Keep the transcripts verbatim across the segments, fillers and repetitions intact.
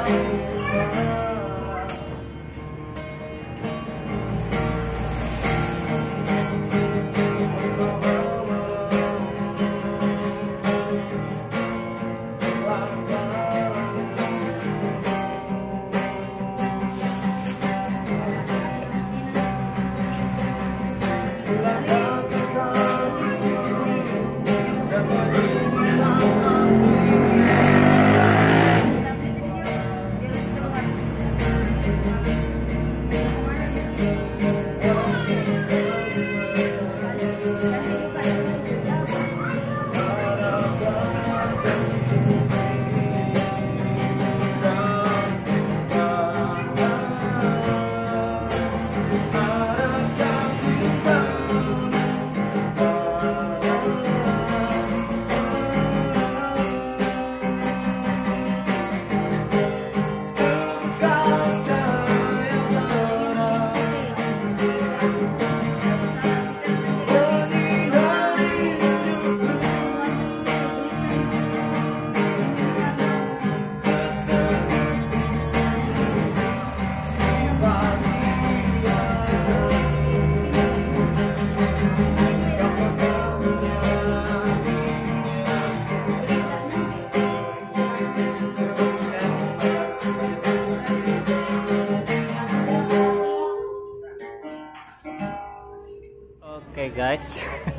Oke guys.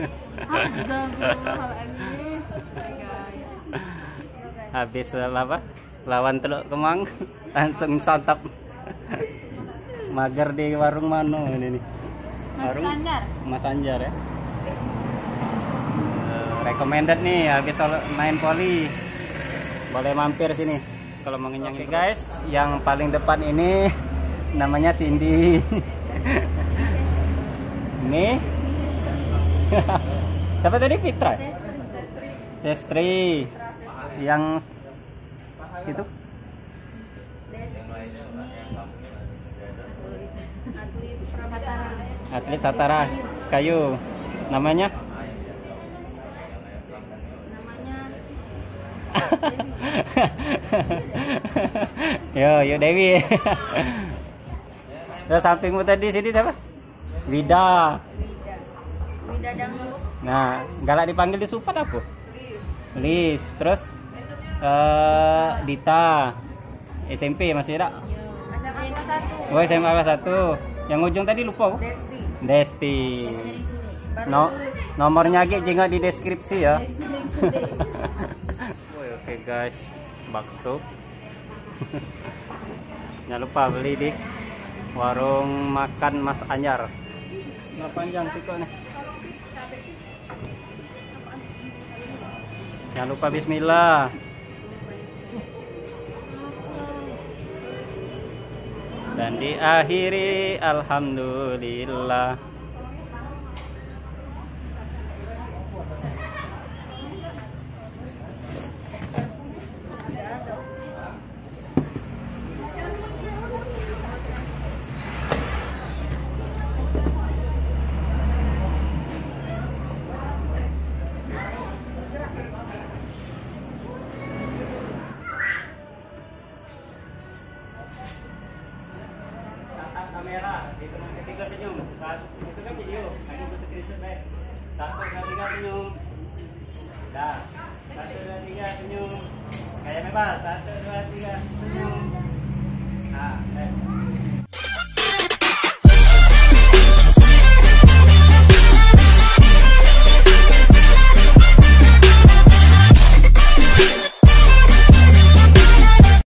Habis apa? Lawan Teluk Kemang langsung santap. Mager di warung Mano ini nih. Warung Mas Anjar. Mas Anjar ya. Uh, recommended nih habis main voli. Boleh mampir sini kalau mau ngenyang. Oke guys, yang paling depan ini namanya Cindy. Ini siapa tadi? Fitra? Sestri. Yang itu? Atlet Satara Sekayu. Namanya? Namanya Yo, yo Dewi. Terus sampingmu tadi sini siapa? Wida. Wida. Wida dangdut. Nah, galak dipanggil di Supat apa? Lis. Terus uh, Dita. S M P masih ada? S M A kelas satu. Oh, S M A kelas satu. Yang ujung tadi lupa apa? Desti. Desti. Baru No, lulus. nomornya G juga di deskripsi ya. Woy, oke guys, bakso. Jangan lupa beli di warung makan Mas Anjar. Nggak panjang sih kok nih. Jangan lupa bismillah. Dan diakhiri alhamdulillah. Kamera di teman ketiga senyum, itu kan video, aku bisa screenshot baik. Satu dua tiga senyum, dah. Satu dua tiga senyum, kayak bebas. Satu dua tiga senyum. Nah, eh.